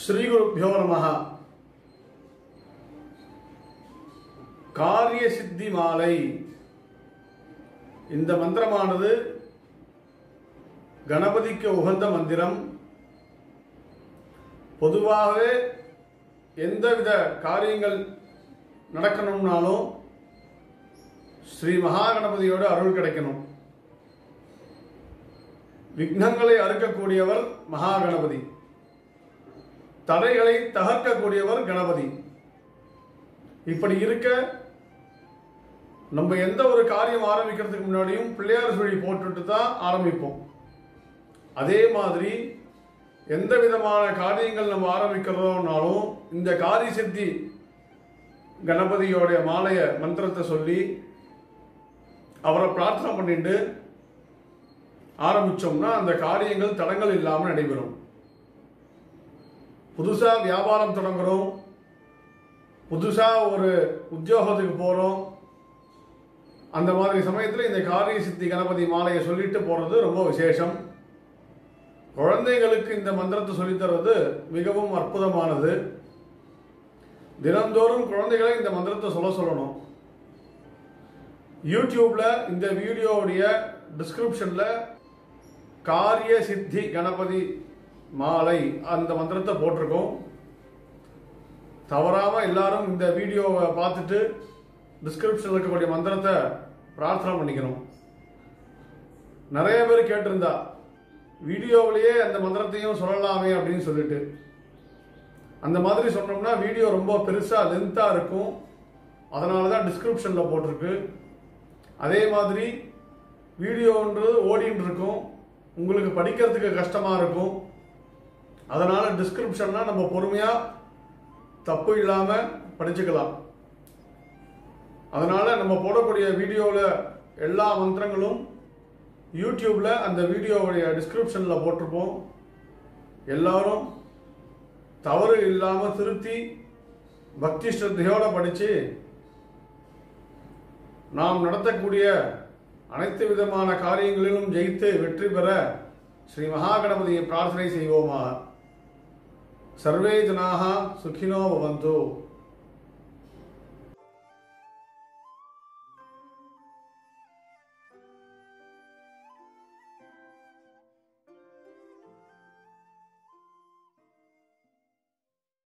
श्री गुरुभ्यो नमः। कार्य सिद्धि माலை இந்த மந்திரமானது கணபதிக்கு உகந்த மந்திரம். பொதுவாகவே எந்தவித காரியங்கள் நடக்கணும்னாலும் ஸ்ரீ மகாகணபதியோட அருள் கிடைக்கணும். விக்னங்களை அறுக்கக்கூடியவர் மகாகணபதி, தடைகளை தகர்க்கக்கூடியவர் கணபதி. இப்படி இருக்க நம்ம எந்த ஒரு காரியம் ஆரம்பிக்கிறதுக்கு முன்னாடியும் பிள்ளையார் சுழி போட்டுட்டு தான் ஆரம்பிப்போம். அதே மாதிரி எந்த விதமான காரியங்கள் நம்ம ஆரம்பிக்கிறோம்னாலும் இந்த காரிய சித்தி கணபதியோடைய மாலைய மந்திரத்தை சொல்லி அவரை பிரார்த்தனை பண்ணிட்டு ஆரம்பிச்சோம்னா அந்த காரியங்கள் தடங்கள் இல்லாமல் நடைபெறும். புதுசா வியாபாரம் தொடங்குறோம், புதுசா ஒரு உத்தியோகத்துக்கு போறோம், அந்த மாதிரி சமயத்தில் இந்த காரிய சித்தி கணபதி மாலையை சொல்லிட்டு போறது ரொம்ப விசேஷம். குழந்தைகளுக்கு இந்த மந்திரத்தை சொல்லித்தர்றது மிகவும் அற்புதமானது. தினந்தோறும் குழந்தைகளை இந்த மந்திரத்தை சொல்லணும். யூடியூப்ல இந்த வீடியோவுடைய டிஸ்கிரிப்ஷன்ல காரிய சித்தி கணபதி மாலை அந்த மந்திரத்தை போட்டிருக்கோம். தவறாம எல்லாரும் இந்த வீடியோவை பார்த்துட்டு டிஸ்கிரிப்ஷன்ல இருக்கக்கூடிய மந்திரத்தை பிரார்த்தனை பண்ணிக்கணும். நிறைய பேர் கேட்டிருந்தா வீடியோவிலேயே அந்த மந்திரத்தையும் சொல்லலாமே அப்படின்னு சொல்லிட்டு, அந்த மாதிரி சொன்னோம்னா வீடியோ ரொம்ப பெருசா லென்த்தா இருக்கும். அதனாலதான் டிஸ்கிரிப்ஷன்ல போட்டிருக்கு. அதே மாதிரி வீடியோன்றது ஓடிட்டு இருக்கும், உங்களுக்கு படிக்கிறதுக்கு கஷ்டமா இருக்கும். அதனால டிஸ்கிரிப்ஷன்னா நம்ம பொறுமையா தப்பு இல்லாம படிச்சுக்கலாம். அதனால நம்ம போடக்கூடிய வீடியோவில் எல்லா மந்திரங்களும் யூடியூப்ல அந்த வீடியோவுடைய டிஸ்கிரிப்ஷன்ல போட்டிருப்போம். எல்லாரும் தவறு இல்லாம திருத்தி பக்தி ஸ்ரத்தையோட படிச்சு நாம் நடத்தக்கூடிய அனைத்து விதமான காரியங்களிலும் ஜெயித்து வெற்றி பெற ஸ்ரீ மகாகணபதியை பிரார்த்தனை செய்வோமா. சர்வே ஜனாஹ சுகினோ பவந்து.